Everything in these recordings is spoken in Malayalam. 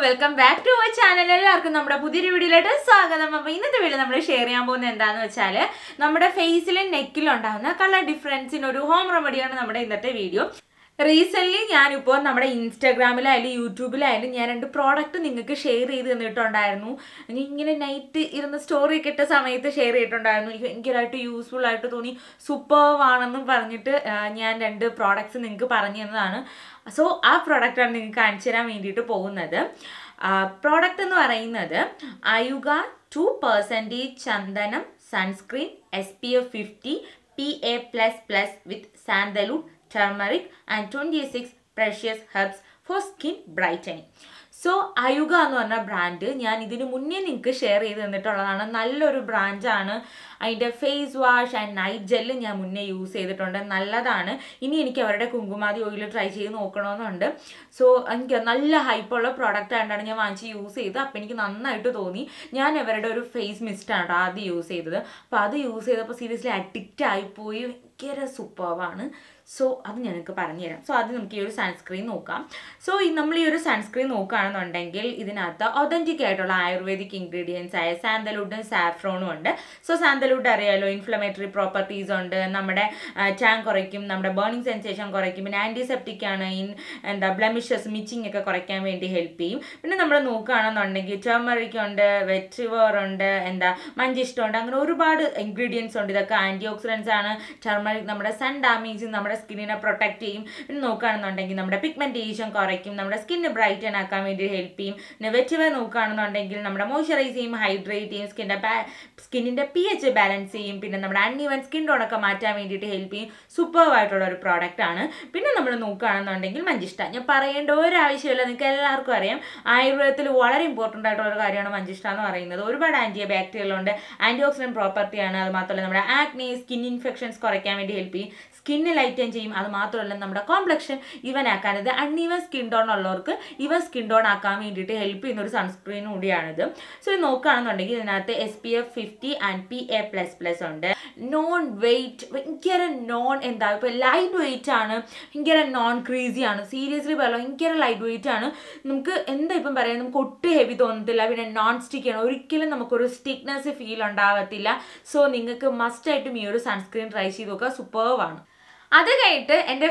welcome back to our channel. എല്ലാവർക്കും നമ്മുടെ പുതിയൊരു വീഡിയോയിലേക്ക് സ്വാഗതം. അപ്പോൾ ഇന്നത്തെ വീഡിയോ നമ്മൾ ഷെയർ ചെയ്യാൻ പോകുന്നത് എന്താണെന്ന് വെച്ചാൽ നമ്മുടെ ഫേസിലും നെക്കിലും ഉണ്ടാകുന്ന കളർ ഡിഫറൻസിന് ഒരു ഹോം റെമഡിയാണ് നമ്മുടെ ഇന്നത്തെ വീഡിയോ. റീസെൻ്റ്ലി ഞാനിപ്പോൾ നമ്മുടെ ഇൻസ്റ്റാഗ്രാമിലായാലും യൂട്യൂബിലായാലും ഞാൻ 2 പ്രോഡക്റ്റ് നിങ്ങൾക്ക് ഷെയർ ചെയ്ത് തന്നിട്ടുണ്ടായിരുന്നു. ഇങ്ങനെ നൈറ്റ് ഇരുന്ന് സ്റ്റോറി ഒക്കെ ഇട്ട സമയത്ത് ഷെയർ ചെയ്തിട്ടുണ്ടായിരുന്നു. എനിക്ക് ഭയങ്കരമായിട്ട് യൂസ്ഫുൾ ആയിട്ട് തോന്നി, സൂപ്പർവാണെന്നും പറഞ്ഞിട്ട് ഞാൻ 2 പ്രോഡക്റ്റ്സ് നിങ്ങൾക്ക് പറഞ്ഞു തന്നതാണ്. സോ ആ പ്രോഡക്റ്റാണ് നിങ്ങൾക്ക് കാണിച്ചു തരാൻ വേണ്ടിയിട്ട് പോകുന്നത്. പ്രോഡക്റ്റ് എന്ന് പറയുന്നത് Ayuga 2% Chandanam sunscreen SPF 50 PA++ with sandalwood, turmeric and 26 precious herbs for skin brightening. So Ayuga എന്ന് പറഞ്ഞ ബ്രാൻഡ് ഞാൻ ഇതിന് മുന്നേ നിങ്ങൾക്ക് ഷെയർ ചെയ്ത് തന്നിട്ടുള്ളതാണ്. നല്ലൊരു ബ്രാൻഡാണ്. അതിൻ്റെ face wash and night gel ഞാൻ മുന്നേ യൂസ് ചെയ്തിട്ടുണ്ട്, നല്ലതാണ്. ഇനി എനിക്ക് അവരുടെ കുങ്കുമാതി ഓയിൽ ട്രൈ ചെയ്ത് നോക്കണമെന്നുണ്ട്. സോ എനിക്ക് നല്ല ഹൈപ്പുള്ള പ്രോഡക്റ്റ് ആയിട്ടാണ് ഞാൻ വാങ്ങിച്ച് യൂസ് ചെയ്തത്. അപ്പോൾ എനിക്ക് നന്നായിട്ട് തോന്നി. ഞാൻ അവരുടെ ഒരു ഫേസ് മിസ്റ്റാണ് കേട്ടോ ആദ്യം യൂസ് ചെയ്തത്. അപ്പോൾ അത് യൂസ് ചെയ്തപ്പോൾ സീരിയസ്ലി അഡിക്റ്റ് ആയിപ്പോയി, ഭയങ്കര സൂപ്പർവാണ്. സോ അത് ഞങ്ങൾക്ക് പറഞ്ഞുതരാം. സോ അത് നമുക്ക് ഈ ഒരു സൺസ്ക്രീൻ നോക്കാം. സോ നമ്മൾ ഈ ഒരു സൺസ്ക്രീൻ നോക്കുകയാണെന്നുണ്ടെങ്കിൽ ഇതിനകത്ത് ഒതൻറ്റിക് ആയിട്ടുള്ള ആയുർവേദിക് ഇൻഗ്രീഡിയൻസ് ആയ സാൻഡൽവുഡും സാഫ്രോണും ഉണ്ട്. സോ സാൻഡൽവുഡ് അറിയാലോ, ഇൻഫ്ലമേറ്ററി പ്രോപ്പർട്ടീസ് ഉണ്ട്, നമ്മുടെ ടാൻ കുറയ്ക്കും, നമ്മുടെ ബേണിംഗ് സെൻസേഷൻ കുറയ്ക്കും, പിന്നെ ആൻറ്റിസെപ്റ്റിക് ആണ്, ബ്ലെമിഷസ് മിച്ചിങ് ഒക്കെ കുറയ്ക്കാൻ വേണ്ടി ഹെൽപ്പ് ചെയ്യും. പിന്നെ നമ്മൾ നോക്കുകയാണെന്നുണ്ടെങ്കിൽ ടർമറിക് ഉണ്ട്, വെറ്റിവർ ഉണ്ട്, മഞ്ചിഷ്ടം ഉണ്ട്, അങ്ങനെ ഒരുപാട് ഇൻഗ്രീഡിയൻസ് ഉണ്ട്. ഇതൊക്കെ ആൻറ്റി ഓക്സിഡൻസ് ആണ്. ടർമറിക് നമ്മുടെ സൺ ഡാമേജ് നമ്മുടെ സ്കിന്നിനെ പ്രൊട്ടക്ട് ചെയ്യും. പിന്നെ നോക്കുകയാണെന്നുണ്ടെങ്കിൽ നമ്മുടെ പിഗ്മെന്റേഷൻ കുറയ്ക്കും, നമ്മുടെ സ്കിന്ന് ബ്രൈറ്റൻ ആക്കാൻ വേണ്ടി ഹെൽപ്പ് ചെയ്യും. പിന്നെ വെറ്റിവർ നോക്കുകയാണെന്നുണ്ടെങ്കിൽ നമ്മുടെ മോയ്സ്ചറൈസ് ചെയ്യും, ഹൈഡ്രേറ്റ് ചെയ്യും, സ്കിന്നിൻ്റെ pH ബാലൻസ് ചെയ്യും. പിന്നെ നമ്മുടെ അൺഈവൻ സ്കിൻ ടോണൊക്കെ മാറ്റാൻ വേണ്ടിയിട്ട് ഹെൽപ്പ് ചെയ്യും. സൂപ്പർവായിട്ടുള്ള ഒരു പ്രോഡക്റ്റ് ആണ്. പിന്നെ നമ്മൾ നോക്കുകയാണെന്നുണ്ടെങ്കിൽ മഞ്ചിഷ്ട, ഞാൻ പറയേണ്ട ഒരാവശ്യമില്ല, നിങ്ങൾക്ക് എല്ലാവർക്കും അറിയാം. ആയുർവേദത്തിൽ വളരെ ഇമ്പോർട്ടൻ്റ് ആയിട്ടുള്ള ഒരു കാര്യമാണ് മഞ്ചിഷ്ട എന്ന് പറയുന്നത്. ഒരുപാട് ആൻറ്റി ബാക്ടീരിയൽ ഉണ്ട്, ആൻറ്റി ഓക്സിഡൻറ്റ് പ്രോപ്പർട്ടിയാണ്. അത് മാത്രമല്ല നമ്മുടെ ആക്നെ, സ്കിൻ ഇൻഫെക്ഷൻസ് കുറയ്ക്കാൻ വേണ്ടി ഹെൽപ്പ് ചെയ്യും, സ്കിന്ന് ലൈറ്റൻ ചെയ്യും. അത് മാത്രമല്ല നമ്മുടെ കോംപ്ലക്ഷൻ ഇവൻ ആക്കാൻ, ഇത് അൺഈവൻ സ്കിൻ ടോൺ ഉള്ളവർക്ക് ഇവൻ സ്കിൻ ടോൺ ആക്കാൻ വേണ്ടിയിട്ട് ഹെൽപ്പ് ചെയ്യുന്ന ഒരു സൺസ്ക്രീൻ കൂടിയാണിത്. സോ ഇത് നോക്കുകയാണെന്നുണ്ടെങ്കിൽ ഇതിനകത്ത് SPF 50 ആൻഡ് PA++ ഉണ്ട്. നോൺ വെയ്റ്റ്, ഭയങ്കര ഇപ്പോൾ ലൈറ്റ് വെയ്റ്റ് ആണ്, ഭയങ്കര നോൺ ക്രീസി ആണ്. സീരിയസ്ലി പറയാം, ഭയങ്കര ലൈറ്റ് വെയ്റ്റ് ആണ്. നമുക്ക് ഇപ്പം പറയാം, നമുക്ക് ഒട്ടും ഹെവി തോന്നത്തില്ല. പിന്നെ നോൺ സ്റ്റിക്ക് ആണ്, ഒരിക്കലും നമുക്കൊരു സ്റ്റിക്നെസ് ഫീൽ ഉണ്ടാകത്തില്ല. സോ നിങ്ങൾക്ക് മസ്റ്റായിട്ടും ഈ ഒരു സൺസ്ക്രീൻ ട്രൈ ചെയ്ത് നോക്കുക, സൂപ്പർവാണ്. അത് കഴിഞ്ഞിട്ട് എൻ്റെ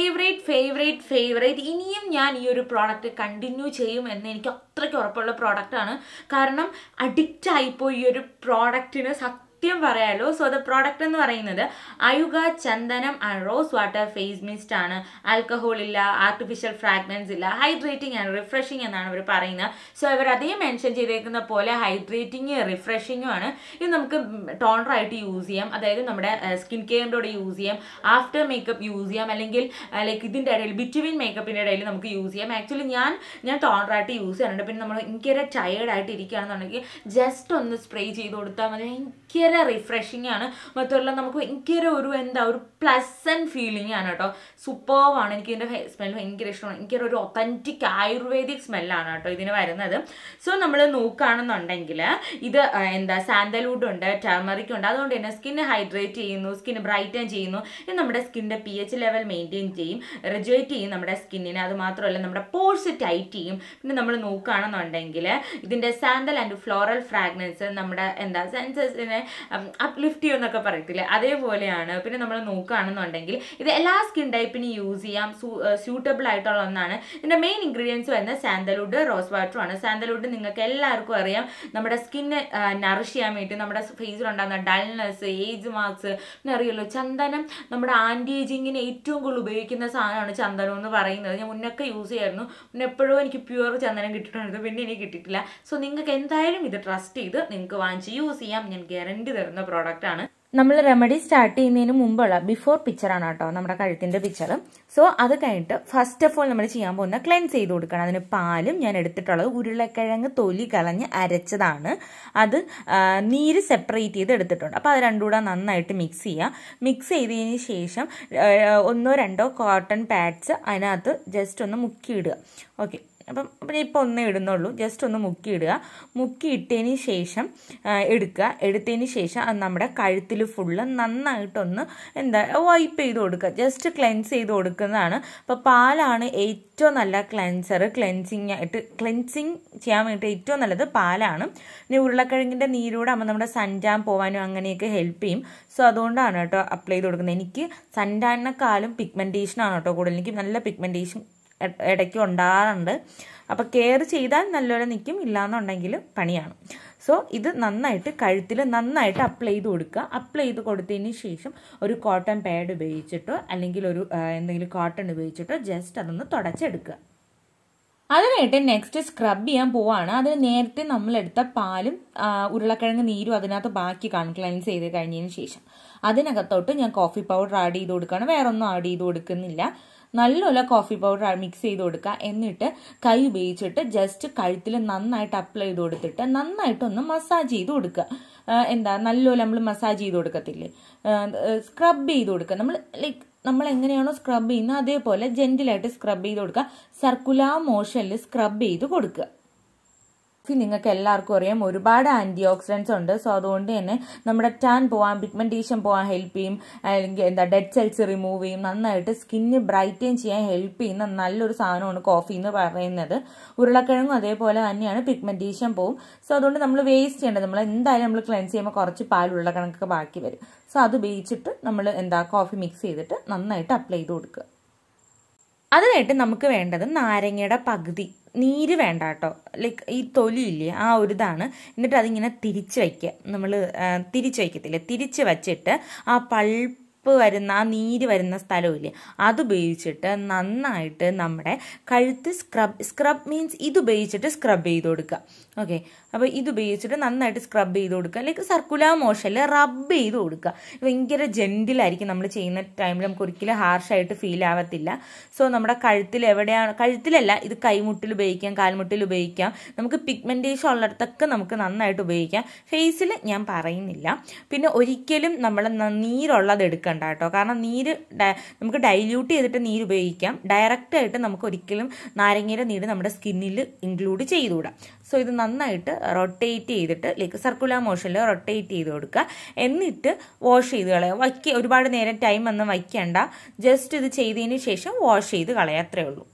ഫേവറേറ്റ് ഇനിയും ഞാൻ ഈ ഒരു പ്രോഡക്റ്റ് കണ്ടിന്യൂ ചെയ്യും എന്ന് എനിക്ക് അത്രയ്ക്ക് ഉറപ്പുള്ള പ്രോഡക്റ്റാണ്. കാരണം അഡിക്റ്റ് ആയിപ്പോയി ഈ ഒരു പ്രോഡക്റ്റിന്, പറയാലോ. സോ ദ പ്രോഡക്റ്റ് എന്ന് പറയുന്നത് Ayuga Chandanam and rose water face mist ആണ്. ആൽക്കഹോൾ ഇല്ല, ആർട്ടിഫിഷ്യൽ ഫ്രാഗ്രൻസ് ഇല്ല, ഹൈഡ്രേറ്റിംഗ് ആൻഡ് റിഫ്രഷിംഗ് എന്നാണ് അവർ പറയുന്നത്. സോ ഇവർ അതേ മെൻഷൻ ചെയ്തേക്കുന്ന പോലെ ഹൈഡ്രേറ്റിംഗ് റിഫ്രഷിങ്ങും ആണ്. ഇത് നമുക്ക് ടോണറായിട്ട് യൂസ് ചെയ്യാം, അതായത് നമ്മുടെ സ്കിൻ കെയറിൻ്റെ കൂടെ യൂസ് ചെയ്യാം, ആഫ്റ്റർ മേക്കപ്പ് യൂസ് ചെയ്യാം, അല്ലെങ്കിൽ ലൈക്ക് ഇതിൻ്റെ ഇടയിൽ ബിറ്റ്വീൻ മേക്കപ്പിൻ്റെ ഇടയിൽ നമുക്ക് യൂസ് ചെയ്യാം. ആക്ച്വലി ഞാൻ ടോണറായിട്ട് യൂസ് ചെയ്യാറുണ്ട്. പിന്നെ നമ്മൾ ഭയങ്കര ടയേർഡായിട്ട് ഇരിക്കുകയാണെന്നുണ്ടെങ്കിൽ ജസ്റ്റ് ഒന്ന് സ്പ്രേ ചെയ്ത് കൊടുത്താൽ മതി. ഭയങ്കര റിഫ്രഷിംഗ് ആണ്. മാത്രമല്ല നമുക്ക് ഭയങ്കര ഒരു പ്ലസൻറ്റ് ഫീലിംഗ് ആണ് കേട്ടോ. സൂപ്പർവാണ്. എനിക്ക് ഇതിൻ്റെ സ്മെൽ ഭയങ്കര ഇഷ്ടമാണ്. എനിക്കൊരു ഒതൻറ്റിക് ആയുർവേദിക് സ്മെല്ലാണ് കേട്ടോ ഇതിന് വരുന്നത്. സോ നമ്മൾ നോക്കുകയാണെന്നുണ്ടെങ്കിൽ ഇത് സാൻഡൽവുഡ് ഉണ്ട്, ടർമറിക് ഉണ്ട്. അതുകൊണ്ട് തന്നെ സ്കിന്ന് ഹൈഡ്രേറ്റ് ചെയ്യുന്നു, സ്കിന്ന് ബ്രൈറ്റൻ ചെയ്യുന്നു. ഇത് നമ്മുടെ സ്കിന്നിൻ്റെ pH ലെവൽ മെയിൻറ്റെയിൻ ചെയ്യും, റെജുവേറ്റ് ചെയ്യും നമ്മുടെ സ്കിന്നിനെ. അത് മാത്രമല്ല നമ്മുടെ പോർസ് ടൈറ്റ് ചെയ്യും. പിന്നെ നമ്മൾ നോക്കുകയാണെന്നുണ്ടെങ്കിൽ ഇതിൻ്റെ സാൻഡൽ ആൻഡ് ഫ്ലോറൽ ഫ്രാഗ്രൻസ് നമ്മുടെ സെൻസസിനെ അപ്ലിഫ്റ്റ് ചെയ്യുമെന്നൊക്കെ പറയത്തില്ലേ, അതേപോലെയാണ്. പിന്നെ നമ്മൾ നോക്കുകയാണെന്നുണ്ടെങ്കിൽ ഇത് എല്ലാ സ്കിൻ ടൈപ്പിനും യൂസ് ചെയ്യാം, സ്യൂട്ടബിൾ ആയിട്ടുള്ള ഒന്നാണ്. ഇതിൻ്റെ മെയിൻ ഇൻഗ്രീഡിയൻസ് വരുന്നത് സാൻഡൽവുഡ്, റോസ് വാട്ടറുമാണ്. സാൻഡൽവുഡ് നിങ്ങൾക്ക് എല്ലാവർക്കും അറിയാം, നമ്മുടെ സ്കിന്നെ നറിഷ് ചെയ്യാൻ വേണ്ടി, നമ്മുടെ ഫേസിലുണ്ടാകുന്ന ഡൾനെസ്, ഏജ് മാർക്സ്. പിന്നെ അറിയുമല്ലോ ചന്ദനം നമ്മുടെ ആൻറ്റി ഏജിങ്ങിന് ഏറ്റവും കൂടുതൽ ഉപയോഗിക്കുന്ന സാധനമാണ് ചന്ദനം എന്ന് പറയുന്നത്. ഞാൻ മുന്നൊക്കെ യൂസ് ചെയ്യായിരുന്നു. പിന്നെ എപ്പോഴും എനിക്ക് പ്യുവർ ചന്ദനം കിട്ടിയിട്ടുണ്ട്, പിന്നെ എനിക്ക് കിട്ടിയിട്ടില്ല. സോ നിങ്ങൾക്ക് എന്തായാലും ഇത് ട്രസ്റ്റ് ചെയ്ത് നിങ്ങൾക്ക് വാങ്ങിച്ച് യൂസ് ചെയ്യാം. ഞാൻ ഗ്യാരണ്ടി തരുന്ന പ്രോഡക്റ്റ് ആണ്. നമ്മൾ റെമഡി സ്റ്റാർട്ട് ചെയ്യുന്നതിന് മുമ്പുള്ള ബിഫോർ പിക്ചറാണ് കേട്ടോ, നമ്മുടെ കഴുത്തിൻ്റെ പിക്ചർ. സോ അത് കഴിഞ്ഞിട്ട് ഫസ്റ്റ് ഓഫ് ഓൾ നമ്മൾ ചെയ്യാൻ പോകുന്ന ക്ലെൻസ് ചെയ്ത് കൊടുക്കണം. അതിന് പാലും ഞാൻ എടുത്തിട്ടുള്ളത് ഉരുളക്കിഴങ്ങ് തൊലി കളഞ്ഞ് അരച്ചതാണ്. അത് നീര് സെപ്പറേറ്റ് ചെയ്ത് എടുത്തിട്ടുണ്ട്. അപ്പോൾ അത് രണ്ടും കൂടെ നന്നായിട്ട് മിക്സ് ചെയ്യുക. മിക്സ് ചെയ്തതിന് ശേഷം 1-2 കോട്ടൺ പാഡ്സ് അതിനകത്ത് ജസ്റ്റ് ഒന്ന് മുക്കിയിടുക. ഓക്കെ, അപ്പം ഇപ്പോൾ ഒന്നേ ഇടുന്നുള്ളൂ. ജസ്റ്റ് ഒന്ന് മുക്കിയിടുക. മുക്കിയിട്ടതിന് ശേഷം എടുത്തതിന് ശേഷം അത് നമ്മുടെ കഴുത്തിൽ ഫുള്ള് നന്നായിട്ടൊന്ന് വൈപ്പ് ചെയ്ത് കൊടുക്കുക. ജസ്റ്റ് ക്ലെൻസ് ചെയ്ത് കൊടുക്കുന്നതാണ്. അപ്പോൾ പാലാണ് ഏറ്റവും നല്ല ക്ലെൻസർ. ക്ലെൻസിങ് ചെയ്യാൻ വേണ്ടിയിട്ട് ഏറ്റവും നല്ലത് പാലാണ്. ഇനി ഉരുളക്കിഴങ്ങിൻ്റെ നീരൂടെ ആകുമ്പോൾ നമ്മുടെ സൺടാൻ പോകാനും അങ്ങനെയൊക്കെ ഹെൽപ്പ് ചെയ്യും. സോ അതുകൊണ്ടാണ് കേട്ടോ അപ്ലൈ ചെയ്ത് കൊടുക്കുന്നത്. എനിക്ക് സൺടാനിനെക്കാളും പിഗ്മെൻറ്റേഷനാണ് കേട്ടോ കൂടുതൽ. എനിക്ക് നല്ല പിഗ്മെൻറ്റേഷൻ ഇടയ്ക്ക് ഉണ്ടാകാറുണ്ട്. അപ്പോൾ കെയർ ചെയ്താൽ നല്ലപോലെ നിൽക്കും, ഇല്ലാന്നുണ്ടെങ്കിൽ പണിയാണ്. സോ ഇത് നന്നായിട്ട് കഴുത്തിൽ നന്നായിട്ട് അപ്ലൈ ചെയ്ത് കൊടുക്കുക. അപ്ലൈ ചെയ്ത് കൊടുത്തതിന് ശേഷം ഒരു കോട്ടൺ പാഡ് ഉപയോഗിച്ചിട്ടോ അല്ലെങ്കിൽ ഒരു എന്തെങ്കിലും കോട്ടൺ ഉപയോഗിച്ചിട്ടോ ജസ്റ്റ് അതൊന്ന് തുടച്ചെടുക്കുക. അതിനായിട്ട് നെക്സ്റ്റ് സ്ക്രബ് ചെയ്യാൻ പോവാണ്. അതിന് നേരത്തെ നമ്മളെടുത്ത പാലും ഉരുളക്കിഴങ്ങ് നീരും അതിനകത്ത് ബാക്കി കാണും ക്ലെൻസ് ചെയ്ത് കഴിഞ്ഞതിന് ശേഷം. അതിനകത്തോട്ട് ഞാൻ കോഫി പൗഡർ ആഡ് ചെയ്ത് കൊടുക്കുകയാണ്. വേറെ ഒന്നും ആഡ് ചെയ്ത് കൊടുക്കുന്നില്ല. നല്ലപോലെ കോഫി പൗഡർ മിക്സ് ചെയ്ത് കൊടുക്കുക. എന്നിട്ട് കൈ ഉപയോഗിച്ചിട്ട് ജസ്റ്റ് കഴുത്തിൽ നന്നായിട്ട് അപ്ലൈ ചെയ്ത് കൊടുത്തിട്ട് നന്നായിട്ടൊന്ന് മസാജ് ചെയ്ത് കൊടുക്കുക. നല്ലപോലെ നമ്മൾ മസാജ് ചെയ്ത് കൊടുക്കത്തില്ലേ, സ്ക്രബ് ചെയ്ത് കൊടുക്കുക. നമ്മൾ എങ്ങനെയാണോ സ്ക്രബ് ചെയ്യുന്നത് അതേപോലെ ജെന്റിലായിട്ട് സ്ക്രബ് ചെയ്ത് കൊടുക്കുക. സർക്കുലർ മോഷനിൽ സ്ക്രബ് ചെയ്ത് കൊടുക്കുക. നിങ്ങൾക്ക് എല്ലാവർക്കും അറിയാം ഒരുപാട് ആന്റി ഓക്സിഡൻസ് ഉണ്ട്. സോ അതുകൊണ്ട് തന്നെ നമ്മുടെ ടാൻ പോവാൻ, പിഗ്മെന്റേഷൻ പോവാൻ ഹെൽപ്പ് ചെയ്യും. അല്ലെങ്കിൽ ഡെഡ് സെൽസ് റിമൂവ് ചെയ്യും. നന്നായിട്ട് സ്കിന്ന് ബ്രൈറ്റൻ ചെയ്യാൻ ഹെൽപ്പ് ചെയ്യുന്ന നല്ലൊരു സാധനമാണ് കോഫി എന്ന് പറയുന്നത്. ഉരുളക്കിഴങ്ങും അതേപോലെ തന്നെയാണ്, പിഗ്മെന്റേഷൻ പോവും. സോ അതുകൊണ്ട് നമ്മൾ വേസ്റ്റ് ചെയ്യേണ്ടത്, നമ്മൾ എന്തായാലും നമ്മൾ ക്ലെൻസ് ചെയ്യുമ്പോൾ കുറച്ച് പാൽ ഉരുളക്കിഴങ്ങൊക്കെ ബാക്കി വരും. സോ അത് ഉപയോഗിച്ചിട്ട് നമ്മൾ കോഫി മിക്സ് ചെയ്തിട്ട് നന്നായിട്ട് അപ്ലൈ ചെയ്ത് കൊടുക്കുക. അതിനായിട്ട് നമുക്ക് വേണ്ടത് നാരങ്ങയുടെ പകുതി, നീര് വേണ്ട കേട്ടോ, ഈ തൊലിയില്ലേ ആ ഒരു ഇതാണ്. എന്നിട്ട് അതിങ്ങനെ തിരിച്ച് വയ്ക്കുക. നമ്മൾ തിരിച്ച് വയ്ക്കത്തില്ലേ, തിരിച്ച് വച്ചിട്ട് ആ പൾപ്പ് വരുന്ന ആ നീര് വരുന്ന സ്ഥലമില്ലേ അതുപയോഗിച്ചിട്ട് നന്നായിട്ട് നമ്മുടെ കഴുത്ത് സ്ക്രബ് മീൻസ് ഇതുപയോഗിച്ചിട്ട് സ്ക്രബ് ചെയ്ത് കൊടുക്കുക. ഓക്കെ, അപ്പോൾ ഇതുപയോഗിച്ചിട്ട് നന്നായിട്ട് സ്ക്രബ് ചെയ്ത് കൊടുക്കുക. സർക്കുലർ മോഷനിൽ റബ്ബ് ചെയ്ത് കൊടുക്കുക. ഭയങ്കര ജെന്റിലായിരിക്കും നമ്മൾ ചെയ്യുന്ന ടൈമിൽ, നമുക്ക് ഒരിക്കലും ഹാർഷായിട്ട് ഫീൽ ആവത്തില്ല. സോ നമ്മുടെ കഴുത്തിൽ എവിടെയാണ്, കഴുത്തിലല്ല ഇത് കൈമുട്ടിൽ ഉപയോഗിക്കാം, കാൽമുട്ടിൽ ഉപയോഗിക്കാം. നമുക്ക് പിഗ്മെന്റേഷൻ ഉള്ളിടത്തൊക്കെ നമുക്ക് നന്നായിട്ട് ഉപയോഗിക്കാം. ഫേസിൽ ഞാൻ പറയുന്നില്ല. പിന്നെ ഒരിക്കലും നമ്മൾ നീരുള്ളത് എടുക്കണം കേട്ടോ. കാരണം നീര് നമുക്ക് ഡൈല്യൂട്ട് ചെയ്തിട്ട് നീര് ഉപയോഗിക്കാം. ഡയറക്റ്റ് ആയിട്ട് നമുക്ക് ഒരിക്കലും നാരങ്ങയുടെ നീര് നമ്മുടെ സ്കിന്നിൽ ഇൻക്ലൂഡ് ചെയ്തുകൂടാ. സോ ഇത് നന്നായിട്ട് റൊട്ടേറ്റ് ചെയ്തിട്ട് സർക്കുലർ മോഷനിൽ റൊട്ടേറ്റ് ചെയ്ത് കൊടുക്കുക. എന്നിട്ട് വാഷ് ചെയ്ത് കളയുക. ഒരുപാട് നേരം ടൈം ഒന്നും വയ്ക്കേണ്ട. ജസ്റ്റ് ഇത് ചെയ്തതിന് ശേഷം വാഷ് ചെയ്ത് കളയുക, അത്രേ ഉള്ളൂ.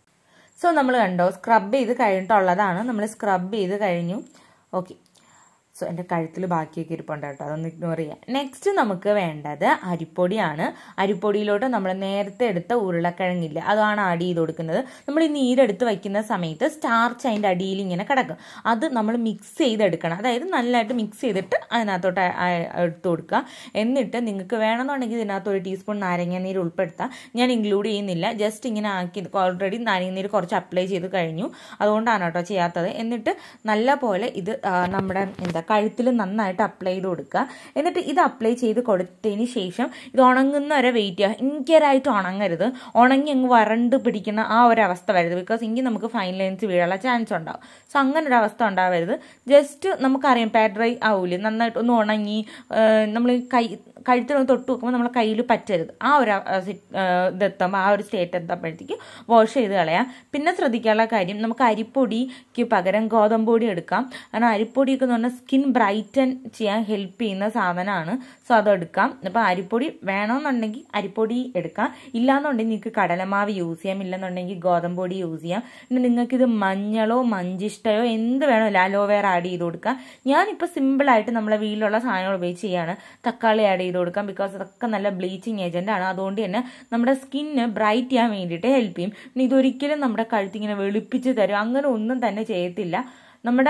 സോ നമ്മൾ കണ്ടോ സ്ക്രബ് ചെയ്ത് കഴിഞ്ഞിട്ടുള്ളതാണ്. നമ്മൾ സ്ക്രബ് ചെയ്ത് കഴിഞ്ഞു. ഓക്കെ, സോ എൻ്റെ കഴുത്തിൽ ബാക്കിയൊക്കെ ഇരിപ്പുണ്ട് കേട്ടോ, അതൊന്ന് ഇഗ്നോർ ചെയ്യാം. നെക്സ്റ്റ് നമുക്ക് വേണ്ടത് അരിപ്പൊടിയാണ്. അരിപ്പൊടിയിലോട്ട് നമ്മൾ നേരത്തെ എടുത്ത ഉരുളക്കിഴങ്ങില്ല അതാണ് ആഡ് ചെയ്ത് കൊടുക്കുന്നത്. നമ്മൾ ഈ നീരെടുത്ത് വയ്ക്കുന്ന സമയത്ത് സ്റ്റാർച്ച് അതിൻ്റെ അടിയിൽ ഇങ്ങനെ കിടക്കും. അത് നമ്മൾ മിക്സ് ചെയ്തെടുക്കണം. അതായത് നല്ലതായിട്ട് മിക്സ് ചെയ്തിട്ട് അതിനകത്തോട്ട് എടുത്ത് കൊടുക്കുക. എന്നിട്ട് നിങ്ങൾക്ക് വേണമെന്നുണ്ടെങ്കിൽ ഇതിനകത്ത് 1 ടീസ്പൂൺ നാരങ്ങാനീര് ഉൾപ്പെടുത്താം. ഞാൻ ഇൻക്ലൂഡ് ചെയ്യുന്നില്ല. ജസ്റ്റ് ഇങ്ങനെ ആക്കി, ഓൾറെഡി നാരങ്ങാനീര് കുറച്ച് അപ്ലൈ ചെയ്ത് കഴിഞ്ഞു, അതുകൊണ്ടാണ് കേട്ടോ ചെയ്യാത്തത്. എന്നിട്ട് നല്ല പോലെ ഇത് നമ്മുടെ കഴുത്തിൽ നന്നായിട്ട് അപ്ലൈ ചെയ്ത് കൊടുക്കുക. എന്നിട്ട് ഇത് അപ്ലൈ ചെയ്ത് കൊടുത്തതിന് ശേഷം ഇത് ഉണങ്ങുന്ന വരെ വെയിറ്റ് ചെയ്യുക. ഭയങ്കരമായിട്ട് ഉണങ്ങരുത്, ഉണങ്ങി അങ്ങ് വരണ്ട് പിടിക്കുന്ന ആ ഒരു അവസ്ഥ വരരുത്. ബിക്കോസ് എങ്കിൽ നമുക്ക് ഫൈൻ ലൈൻസ് വീഴാനുള്ള ചാൻസ് ഉണ്ടാവും. സോ അങ്ങനെ ഒരു അവസ്ഥ ഉണ്ടാവരുത്. ജസ്റ്റ് നമുക്കറിയാം പാഡ് ഡ്രൈ ആവൂലേ, നന്നായിട്ട് ഒന്ന് ഉണങ്ങി നമ്മൾ കഴുത്തിനൊന്ന് തൊട്ട് വെക്കുമ്പോൾ നമ്മളെ കയ്യിൽ പറ്റരുത്. ആ ഒരു ഇതെത്തുമ്പോൾ, ആ ഒരു സ്റ്റേറ്റ് എത്തുമ്പോഴത്തേക്ക് വാഷ് ചെയ്ത് കളയാം. പിന്നെ ശ്രദ്ധിക്കാനുള്ള കാര്യം, നമുക്ക് അരിപ്പൊടിക്ക് പകരം ഗോതമ്പ് പൊടി എടുക്കാം. കാരണം അരിപ്പൊടിയൊക്കെ എന്ന് പറഞ്ഞാൽ സ്കിൻ ബ്രൈറ്റൻ ചെയ്യാൻ ഹെൽപ്പ് ചെയ്യുന്ന സാധനമാണ്. സോ അതെടുക്കാം. അപ്പോൾ അരിപ്പൊടി വേണമെന്നുണ്ടെങ്കിൽ അരിപ്പൊടി എടുക്കാം. ഇല്ലാന്നുണ്ടെങ്കിൽ നിങ്ങൾക്ക് കടലമാവ് യൂസ് ചെയ്യാം, ഇല്ലെന്നുണ്ടെങ്കിൽ ഗോതമ്പ് പൊടി യൂസ് ചെയ്യാം. പിന്നെ നിങ്ങൾക്കിത് മഞ്ഞളോ മഞ്ചിഷ്ടയോ എന്ത് വേണമല്ലോ, അലോവേറ ആഡ് ചെയ്ത് കൊടുക്കാം. ഞാനിപ്പോൾ സിമ്പിളായിട്ട് നമ്മളെ വീട്ടിലുള്ള സാധനങ്ങൾ ഉപയോഗിച്ച് ചെയ്യാണ്. തക്കാളി ആഡ് ചെയ്ത് കൊടുക്കാം, ബിക്കോസ് അതൊക്കെ നല്ല ബ്ലീച്ചിങ് ഏജന്റ് ആണ്. അതുകൊണ്ട് തന്നെ നമ്മുടെ സ്കിന്ന് ബ്രൈറ്റ് ചെയ്യാൻ വേണ്ടിയിട്ട് ഹെൽപ്പ് ചെയ്യും. പിന്നെ ഇതൊരിക്കലും നമ്മുടെ കഴുത്തിങ്ങനെ വെളുപ്പിച്ച് തരും, അങ്ങനെ ഒന്നും തന്നെ ചെയ്യത്തില്ല. നമ്മുടെ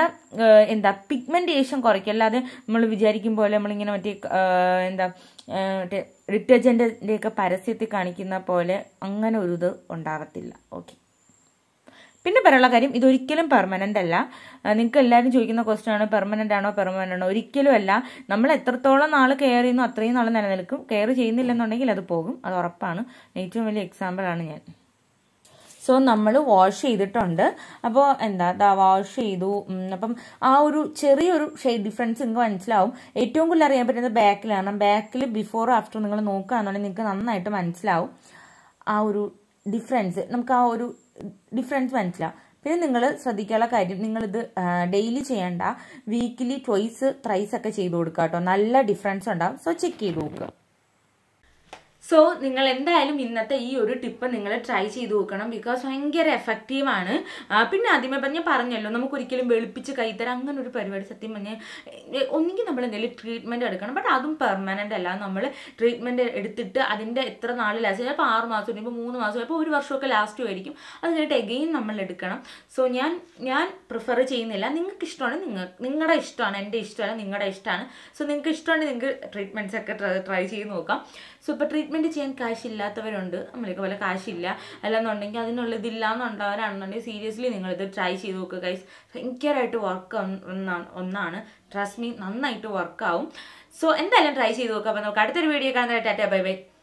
പിഗ്മെന്റേഷൻ കുറയ്ക്കും. അല്ലാതെ നമ്മൾ വിചാരിക്കും പോലെ നമ്മളിങ്ങനെ മറ്റേ ഡിറ്റർജന്റിന്റെ ഒക്കെ പരസ്യത്തിൽ കാണിക്കുന്ന പോലെ അങ്ങനെ ഒരു ഇത് ഉണ്ടാകത്തില്ല. ഓക്കെ, പിന്നെ പറയാനുള്ള കാര്യം, ഇതൊരിക്കലും പെർമനന്റ് അല്ല. നിങ്ങൾക്ക് എല്ലാവരും ചോദിക്കുന്ന ക്വസ്റ്റ്യൻ ആണ്, പെർമനന്റ് ആണോ പെർമനന്റ് ആണോ? ഒരിക്കലും അല്ല. നമ്മൾ എത്രത്തോളം നാൾ കെയർ ചെയ്യുന്നു അത്രയും നാൾ നിലനിൽക്കും. കെയർ ചെയ്യുന്നില്ലെന്നുണ്ടെങ്കിൽ അത് പോകും, അത് ഉറപ്പാണ്. ഏറ്റവും വലിയ എക്സാമ്പിൾ ആണ് ഞാൻ. സോ നമ്മൾ വാഷ് ചെയ്തിട്ടുണ്ട്. അപ്പോൾ വാഷ് ചെയ്തു. അപ്പം ആ ഒരു ചെറിയൊരു ഷെയ്ഡ് ഡിഫറൻസ് നിങ്ങൾക്ക് മനസ്സിലാവും. ഏറ്റവും കൂടുതൽ അറിയാൻ പറ്റുന്നത് ബാക്കിലാണ്. ബാക്കിൽ ബിഫോർ ആഫ്റ്റർ നിങ്ങൾ നോക്കുകയാണെന്നുണ്ടെങ്കിൽ നിങ്ങൾക്ക് നന്നായിട്ട് മനസ്സിലാവും ആ ഒരു ഡിഫറൻസ്. നമുക്ക് ആ ഒരു ഡിഫറൻസ് മനസ്സിലാവും. പിന്നെ നിങ്ങൾ ശ്രദ്ധിക്കാനുള്ള കാര്യം, നിങ്ങളിത് ഡെയിലി ചെയ്യേണ്ട, വീക്കിലി ട്വൈസ് ത്രൈസ് ഒക്കെ ചെയ്ത് കൊടുക്കുക കേട്ടോ. നല്ല ഡിഫറൻസ് ഉണ്ടാവും. സോ ചെക്ക് ചെയ്ത് നോക്കുക. സോ നിങ്ങൾ എന്തായാലും ഇന്നത്തെ ഈ ഒരു ടിപ്പ് നിങ്ങൾ ട്രൈ ചെയ്ത് നോക്കണം. ബിക്കോസ് ഭയങ്കര എഫക്റ്റീവാണ്. പിന്നെ ആദ്യമേ പറഞ്ഞല്ലോ, നമുക്ക് ഒരിക്കലും വെളുപ്പിച്ച് കൈത്തരാം അങ്ങനെ ഒരു പരിപാടി സത്യം പറഞ്ഞാൽ ഒന്നുകിൽ നമ്മൾ എന്തെങ്കിലും ട്രീറ്റ്മെൻറ്റ് എടുക്കണം. ബട്ട് അതും പെർമനൻ്റ് അല്ല. നമ്മൾ ട്രീറ്റ്മെൻറ്റ് എടുത്തിട്ട് അതിൻ്റെ എത്ര നാൾ ലാസ്റ്റ്, ചിലപ്പോൾ 6 മാസം, ചിലപ്പോൾ 3 മാസം, ചിലപ്പോൾ 1 വർഷമൊക്കെ ലാസ്റ്റ് ആയിരിക്കും. അത് കഴിഞ്ഞിട്ട് എഗെയിൻ നമ്മൾ എടുക്കണം. സോ ഞാൻ പ്രിഫർ ചെയ്യുന്നില്ല. നിങ്ങൾക്ക് ഇഷ്ടമാണ്, നിങ്ങളുടെ ഇഷ്ടമാണ്, എൻ്റെ ഇഷ്ടമല്ല, നിങ്ങളുടെ ഇഷ്ടമാണ്. സോ നിങ്ങൾക്ക് ഇഷ്ടമാണെങ്കിൽ നിങ്ങൾക്ക് ട്രീറ്റ്മെൻറ്റ്സ് ഒക്കെ ട്രൈ ചെയ്ത് നോക്കാം. സോ ഇപ്പോൾ ട്രീറ്റ്മെൻറ്റ് ചെയ്യാൻ കാശില്ലാത്തവരുണ്ട്, നമ്മളൊക്കെ പോലെ കാശില്ല അല്ലെന്നുണ്ടെങ്കിൽ അതിനുള്ള ഇതില്ലാന്നുണ്ടാവരാണെന്നുണ്ടെങ്കിൽ സീരിയസ്ലി നിങ്ങളിത് ട്രൈ ചെയ്ത് നോക്കുക ഗൈസ്. ഭയങ്കരമായിട്ട് വർക്ക് ഒന്നാണ്. ട്രസ്റ്റ് മീ, നന്നായിട്ട് വർക്കാവും. സോ എന്തായാലും ട്രൈ ചെയ്ത് നോക്കുക. അപ്പോൾ നമുക്ക് അടുത്തൊരു വീഡിയോ കാണാനായിട്ട് ടാറ്റാ ബൈ ബൈ.